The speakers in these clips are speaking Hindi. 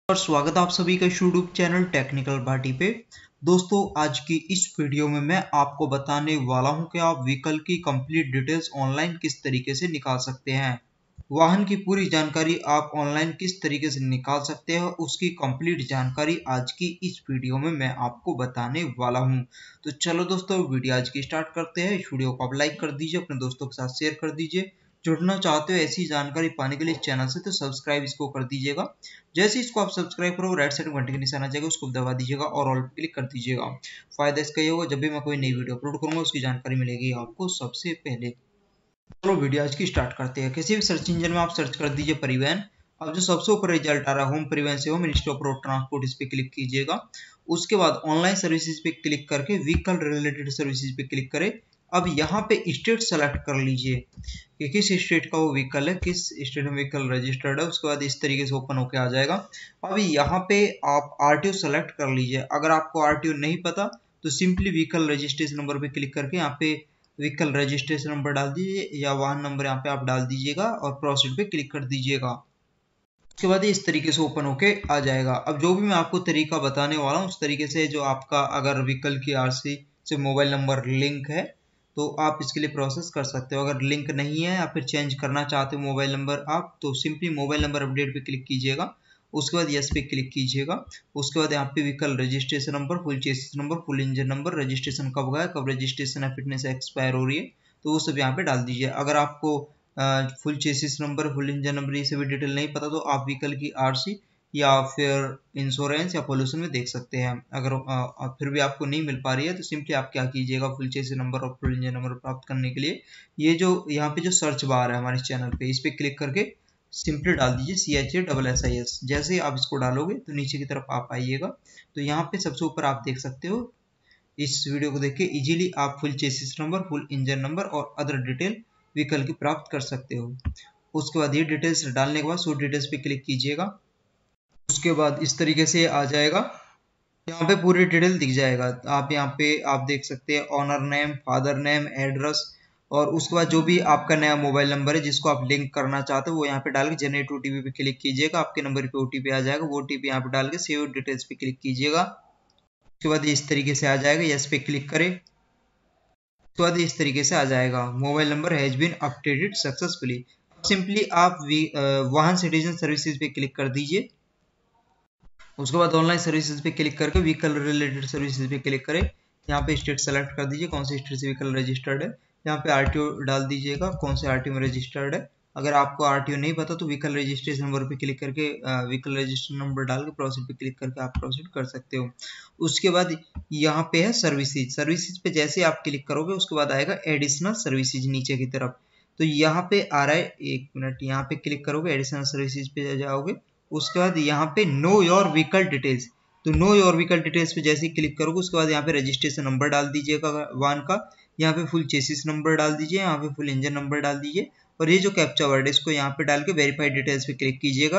और स्वागत है आप सभी का यूट्यूब चैनल टेक्निकल भाटी पे। दोस्तों आज की इस वीडियो में मैं आपको बताने वाला हूं कि आप व्हीकल की कंप्लीट डिटेल्स ऑनलाइन किस तरीके से निकाल सकते हैं। वाहन की पूरी जानकारी आप ऑनलाइन किस तरीके से निकाल सकते हैं, उसकी कंप्लीट जानकारी आज की इस वीडियो में मैं आपको बताने वाला हूं। तो चलो दोस्तों वीडियो आज की स्टार्ट करते हैं। इस वीडियो को आप लाइक कर दीजिए, अपने दोस्तों के साथ शेयर कर दीजिए। जुड़ना चाहते हो ऐसी जानकारी पाने के लिए चैनल से तो सब्सक्राइब इसको कर दीजिएगा। जैसे इसको आप सब्सक्राइब करोगे राइट साइड में घंटे का निशान आ जाएगा, उसको दबा दीजिएगा और ऑल पे क्लिक कर दीजिएगा। फायदा इसका ये होगा जब भी मैं कोई नई वीडियो अपलोड करूंगा उसकी जानकारी मिलेगी आपको सबसे पहले। चलो वीडियो आज की स्टार्ट करते हैं। किसी भी सर्च इंजन में आप सर्च कर दीजिए परिवहन। अब जो सबसे ऊपर रिजल्ट आ रहा है होम परिवहन सेवा मिनिस्ट्री ऑफ रोड ट्रांसपोर्ट, इस पे क्लिक कीजिएगा। उसके बाद ऑनलाइन सर्विसेज पे क्लिक करके व्हीकल रिलेटेड सर्विसेज पे क्लिक करें। अब यहाँ पे स्टेट सेलेक्ट कर लीजिए कि किस स्टेट का वो व्हीकल है, किस स्टेट में व्हीकल रजिस्टर्ड है। उसके बाद इस तरीके से ओपन होके आ जाएगा। अभी यहाँ पे आप आरटीओ सेलेक्ट कर लीजिए। अगर आपको आरटीओ नहीं पता तो सिंपली व्हीकल रजिस्ट्रेशन नंबर पे क्लिक करके यहाँ पे व्हीकल रजिस्ट्रेशन नंबर डाल दीजिए या वाहन नंबर यहाँ पे आप डाल दीजिएगा और प्रोसीड पे क्लिक कर दीजिएगा। उसके बाद इस तरीके से ओपन होके आ जाएगा। अब जो भी मैं आपको तरीका बताने वाला हूँ उस तरीके से, जो आपका अगर व्हीकल की आरसी से मोबाइल नंबर लिंक है तो आप इसके लिए प्रोसेस कर सकते हो। अगर लिंक नहीं है या फिर चेंज करना चाहते हो मोबाइल नंबर आप, तो सिंपली मोबाइल नंबर अपडेट पे क्लिक कीजिएगा। उसके बाद यस पे क्लिक कीजिएगा। उसके बाद यहाँ पे vehicle registration number, full chassis number, full engine number, registration कब गया, कब रजिस्ट्रेशन या फिटनेस एक्सपायर हो रही है, तो वो सब यहाँ पे डाल दीजिए। अगर आपको full chassis number, full engine number ये सभी डिटेल नहीं पता तो आप व्हीकल की आरसी या फिर इंश्योरेंस या पॉल्यूशन में देख सकते हैं। अगर फिर भी आपको नहीं मिल पा रही है तो सिंपली आप क्या कीजिएगा, फुल चेसिस नंबर और फुल इंजन नंबर प्राप्त करने के लिए ये जो यहाँ पे जो सर्च बार है हमारे चैनल पे, इस पे क्लिक करके सिंपली डाल दीजिए CHASSIS। जैसे ही आप इसको डालोगे तो नीचे की तरफ आप आइएगा तो यहाँ पे सबसे ऊपर आप देख सकते हो। इस वीडियो को देख के इजीली आप full chassis number, full engine number और अदर डिटेल व्हीकल की प्राप्त कर सकते हो। उसके बाद ये डिटेल्स डालने के बाद शो डिटेल्स पे क्लिक कीजिएगा। उसके बाद इस तरीके से आ जाएगा, यहाँ पे पूरी डिटेल दिख जाएगा। आप यहाँ पे आप देख सकते हैं owner name, father name, address और उसके बाद जो भी आपका नया मोबाइल नंबर है जिसको आप लिंक करना चाहते हो वो यहाँ पे डाल के जनरेट ओटीपी पे क्लिक कीजिएगा। आपके नंबर पे ओटीपी आ जाएगा, वो ओटीपी यहाँ पे डाल के सेव डिटेल्स पे क्लिक कीजिएगा। उसके बाद इस तरीके से आ जाएगा, यस पे क्लिक करें। उसके बाद इस तरीके से आ जाएगा, mobile number has been updated successfully. Simply आप वाहन सिटीजन सर्विसेज पे क्लिक कर दीजिए। उसके बाद ऑनलाइन सर्विसेज पे क्लिक करके व्हीकल रिलेटेड सर्विसेज पे क्लिक करें। यहाँ पे स्टेट सेलेक्ट कर दीजिए, कौन से स्टेट से व्हीकल रजिस्टर्ड है। यहाँ पे आरटीओ डाल दीजिएगा, कौन से आरटीओ में रजिस्टर्ड है। अगर आपको आरटीओ नहीं पता तो व्हीकल रजिस्ट्रेशन नंबर पे क्लिक करके व्हीकल रजिस्ट्रेशन नंबर डाल के प्रोसीड पे क्लिक करके आप प्रोसीड कर सकते हो। उसके बाद यहाँ पे है सर्विसेज। सर्विसेज पे जैसे आप क्लिक करोगे उसके बाद आएगा एडिशनल सर्विसेज नीचे की तरफ। तो यहाँ पे आ रहा है, एक मिनट, यहाँ पे क्लिक करोगे एडिशनल सर्विसेज पे जाओगे। उसके बाद यहाँ पे नो योर व्हीकल डिटेल्स, तो नो योर व्हीकल डिटेल्स पे जैसे ही क्लिक करोगे उसके बाद यहाँ पे रजिस्ट्रेशन नंबर डाल दीजिएगा वाहन का। यहाँ पे फुल चेसिस नंबर डाल दीजिए, यहाँ पे फुल इंजन नंबर डाल दीजिए और ये जो कैप्चा वर्ड है इसको यहाँ पे डाल के वेरीफाइड डिटेल्स पे क्लिक कीजिएगा।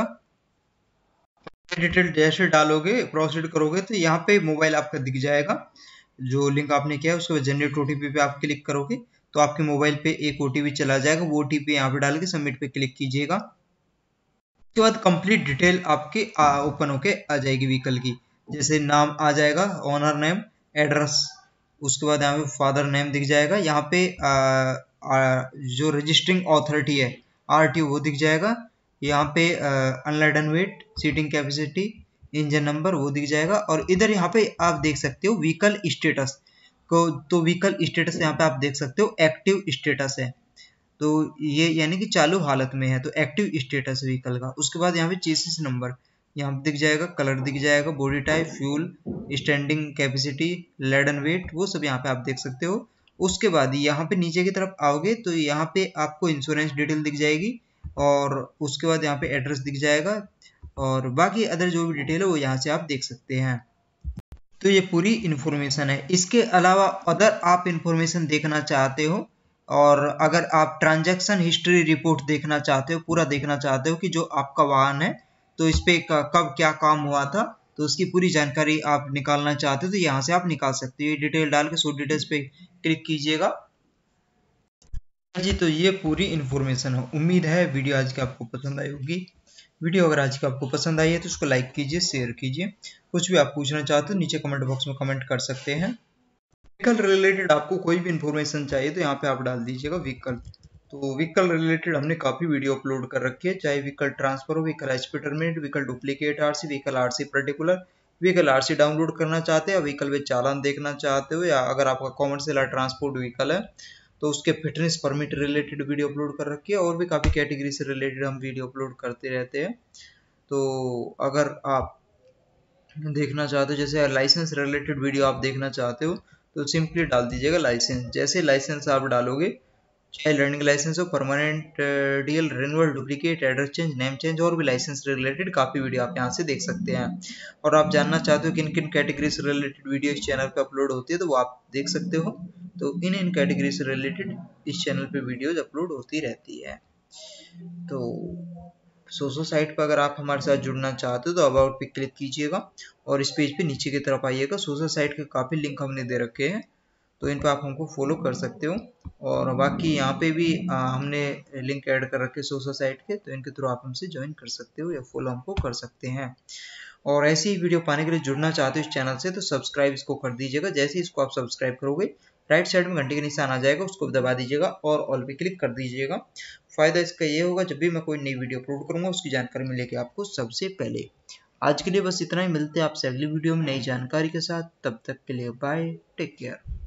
डिटेल जैसे डालोगे प्रोसीड करोगे तो यहाँ पे मोबाइल आपका दिख जाएगा, जो लिंक आपने किया है। उसके बाद जनरेट ओटीपी पे आप क्लिक करोगे तो आपके मोबाइल पे एक ओटीपी चला जाएगा, वो ओटीपी यहाँ पे डाल के सबमिट पे क्लिक कीजिएगा। उसके बाद कंप्लीट डिटेल आपके ओपन होके आ जाएगी व्हीकल की। जैसे नाम आ जाएगा, ऑनर नेम, एड्रेस, उसके बाद यहाँ पे फादर नेम दिख जाएगा। यहाँ पे जो रजिस्टरिंग अथॉरिटी है आरटीओ वो दिख जाएगा। यहाँ पे unladen weight, seating capacity, engine number वो दिख जाएगा। और इधर यहाँ पे आप देख सकते हो व्हीकल स्टेटस को, तो व्हीकल स्टेटस यहाँ पे आप देख सकते हो एक्टिव स्टेटस है, तो ये यानी कि चालू हालत में है, तो एक्टिव स्टेटस व्हीकल का। उसके बाद यहाँ पे चेसिस नंबर यहाँ पे दिख जाएगा, कलर दिख जाएगा, body type, fuel, standing capacity, laden weight, वो सब यहाँ पे आप देख सकते हो। उसके बाद यहाँ पे नीचे की तरफ आओगे तो यहाँ पे आपको इंश्योरेंस डिटेल दिख जाएगी और उसके बाद यहाँ पे एड्रेस दिख जाएगा और बाकी अदर जो भी डिटेल है वो यहाँ से आप देख सकते हैं। तो ये पूरी इन्फॉर्मेशन है। इसके अलावा अदर आप इन्फॉर्मेशन देखना चाहते हो और अगर आप ट्रांजैक्शन हिस्ट्री रिपोर्ट देखना चाहते हो, पूरा देखना चाहते हो कि जो आपका वाहन है तो इस पे कब क्या काम हुआ था, तो उसकी पूरी जानकारी आप निकालना चाहते हो तो यहाँ से आप निकाल सकते हो। ये डिटेल डाल के शो डिटेल्स पे क्लिक कीजिएगा जी। तो ये पूरी इन्फॉर्मेशन है। उम्मीद है वीडियो आज की आपको पसंद आई होगी। वीडियो अगर आज की आपको पसंद आई है तो उसको लाइक कीजिए, शेयर कीजिए। कुछ भी आप पूछना चाहते हो नीचे कमेंट बॉक्स में कमेंट कर सकते हैं। व्हीकल रिलेटेड आपको कोई भी इंफॉर्मेशन चाहिए तो यहाँ पे आप डाल दीजिएगा व्हीकल। तो व्हीकल रिलेटेड हमने काफ़ी वीडियो अपलोड कर रखी है, चाहे व्हीकल ट्रांसफर हो, vehicle HP terminate, vehicle duplicate RC, vehicle RC particular, vehicle RC download करना चाहते हैं, व्हीकल में चालान देखना चाहते हो, या अगर आपका कॉमर्शियल ट्रांसपोर्ट व्हीकल है तो उसके fitness permit related video upload कर रखी है। और भी काफ़ी कैटेगरी से रिलेटेड हम वीडियो अपलोड करते रहते हैं। तो अगर आप देखना चाहते हो, जैसे लाइसेंस रिलेटेड वीडियो आप देखना चाहते हो तो सिंपली डाल दीजिएगा लाइसेंस। जैसे लाइसेंस आप डालोगे, चाहे लर्निंग लाइसेंस हो, permanent DL, renewal, duplicate, address change, name change, और भी लाइसेंस रिलेटेड काफ़ी वीडियो आप यहाँ से देख सकते हैं। और आप जानना चाहते हो किन किन कैटेगरी से रिलेटेड वीडियो इस चैनल पे अपलोड होती है तो वो आप देख सकते हो। तो इन कैटेगरी से रिलेटेड इस चैनल पे वीडियोज अपलोड होती रहती है। तो सोशल साइट पर अगर आप हमारे साथ जुड़ना चाहते हो तो अबाउट पे क्लिक कीजिएगा और इस पेज पे नीचे की तरफ आइएगा। सोशल साइट के काफ़ी लिंक हमने दे रखे हैं, तो इन पर आप हमको फॉलो कर सकते हो। और बाकी यहाँ पे भी हमने लिंक ऐड कर रखे सोशल साइट के, तो इनके थ्रू आप हमसे ज्वाइन कर सकते हो या फॉलो हमको कर सकते हैं। और ऐसी ही वीडियो पाने के लिए जुड़ना चाहते हो इस चैनल से तो सब्सक्राइब इसको कर दीजिएगा। जैसे ही इसको आप सब्सक्राइब करोगे, राइट साइड में घंटे का निशान आ जाएगा, उसको दबा दीजिएगा और ऑल पे क्लिक कर दीजिएगा। फायदा इसका ये होगा, जब भी मैं कोई नई वीडियो अपलोड करूंगा उसकी जानकारी मिलेगी आपको सबसे पहले। आज के लिए बस इतना ही, मिलते हैं आपसे अगली वीडियो में नई जानकारी के साथ। तब तक के लिए बाय, टेक केयर।